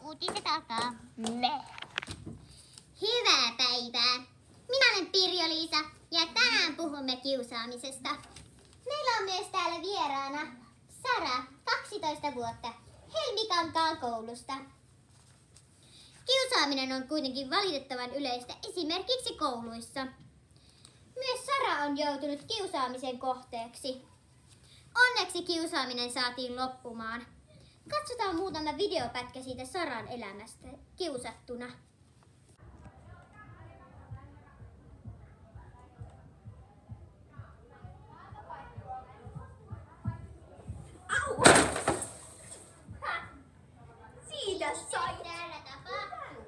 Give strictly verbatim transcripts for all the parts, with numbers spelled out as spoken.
Kutiset alkaa. Me. Hyvää päivää. Minä olen Pirjo-Liisa ja tänään puhumme kiusaamisesta. Meillä on myös täällä vieraana Sara, kaksitoista vuotta, Helmikankaan koulusta. Kiusaaminen on kuitenkin valitettavan yleistä esimerkiksi kouluissa. Myös Sara on joutunut kiusaamisen kohteeksi. Onneksi kiusaaminen saatiin loppumaan. Katsotaan muutama videopätkä siitä Saran elämästä kiusattuna. Au! Häh? Siitä sai. Täällä tapahtuu.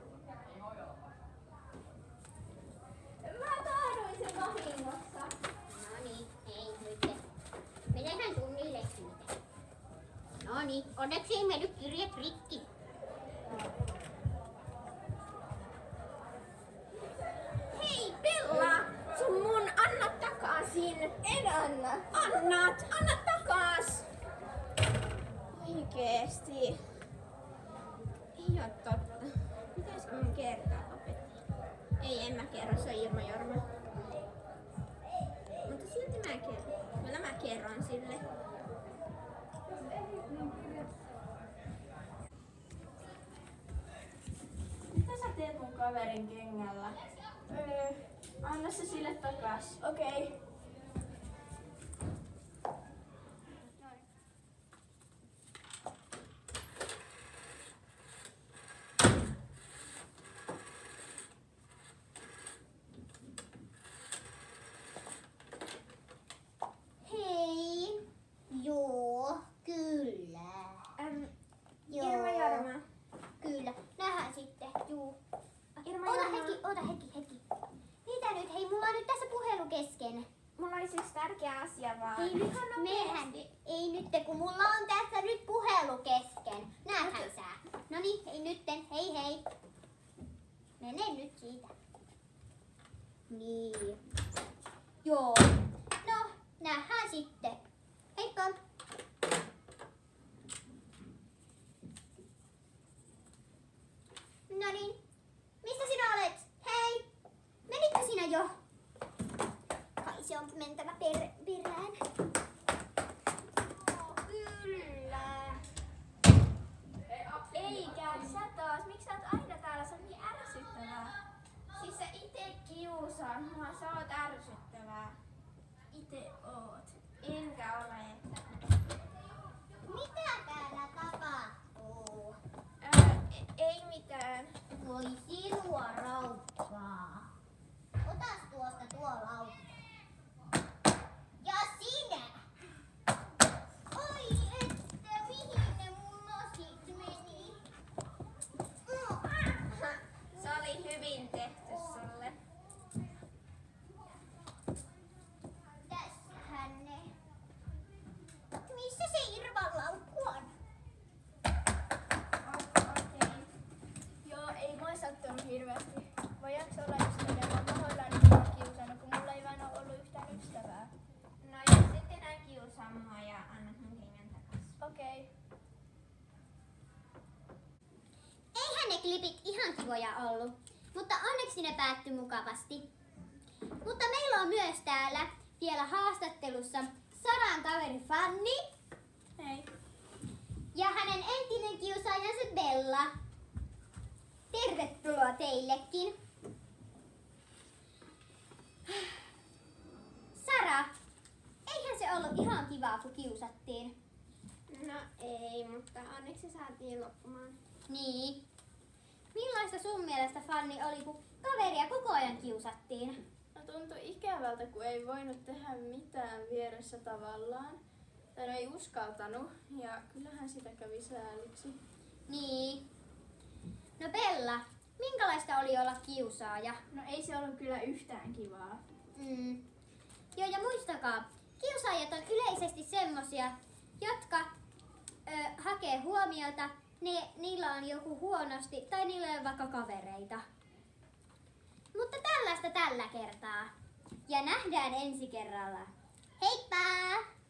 Mä kaaduin sen vahingossa. No niin, ei nyt. Mennään tunnille siitä. No niin, onneksi ei mennyt kirjat rikki. Hei Bella! Sun mun anna takaisin. En anna. Annat! Anna takas! Oikeesti. Ei oo totta. Pitäisikö mun kertoa opettajalle? Ei, en mä kerro. Se on Irma Jorma. Mutta silti mä kerron. Kyllä mä kerron sille. Mitä sä teet mun kaverin kengällä? Öö, anna se sille takas. Okei. Okay. Hei. Joo, kyllä. Ähm, Joo. Irma Jorma. Kyllä. Nähdään sitten. Juu. Irma Ota Jorma. hetki, ota hetki, hetki. Mitä nyt? Hei, mulla on nyt tässä puhelu kesken. Mulla oli siis tärkeä asia vaan. Ei nyt, mehän, ei nyt, kun mulla on tässä nyt puhelu kesken. Näethän sä. No niin, hei nytten, hei hei. Mene nyt siitä. Niin. Joo. No, nähdään sitten. Heippa. No niin. Missä sinä olet? Hei. Menitkö sinä jo? Kai se on mentävä per, perään. Oh, kyllä. Eikä sä taas. Miksi sä oot aina täällä? Se on niin ärsyttävää. Siis sä ite kiusaat mua. Sä oot ärsyttävää. Ite oot. Enkä ole. Mitä täällä tapahtuu? Ää, e- ei mitään. Voi sinua raukkaa. Otas tuosta tuo laukku. Ja sinä! Oi että, mihin ne mun lasit meni? Mm. Se oli hyvin tehty sulle. Tässähän ne. Missä se Irvan laukku on? Okei. Joo, ei mua sattunut hirveästi. Voidaanko olla ystäviä? Mä oon pahoillani, että mä oon kiusannut, kun mulla ei vaan ole ollut yhtään ystävää. No jos et enää kiusaa mua ja annat mun kengän takas. Okei. Eihän ne klipit ihan kivoja ollut, mutta onneksi ne päättyi mukavasti. Mutta meillä on myös täällä vielä haastattelussa Saran kaveri Fanni Hei. ja hänen entinen kiusaajansa Bella. Tervetuloa teillekin. Sara, eihän se ollut ihan kivaa, kun kiusattiin. No ei, mutta onneksi saatiin loppumaan. Niin. Millaista sun mielestä, Fanni, oli, kun kaveria koko ajan kiusattiin? No tuntui ikävältä, kun ei voinut tehdä mitään vieressä tavallaan. Tai no ei uskaltanut, ja kyllähän sitä kävi sääliksi. Niin. No Bella, minkälaista oli olla kiusaaja? No ei se ollut kyllä yhtään kivaa. Mm. Joo, ja muistakaa, kiusaajat on yleisesti semmosia, jotka ö, hakee huomiota, ne, niillä on joku huonosti tai niillä on vaikka kavereita. Mutta tällaista tällä kertaa. Ja nähdään ensi kerralla. Heippa!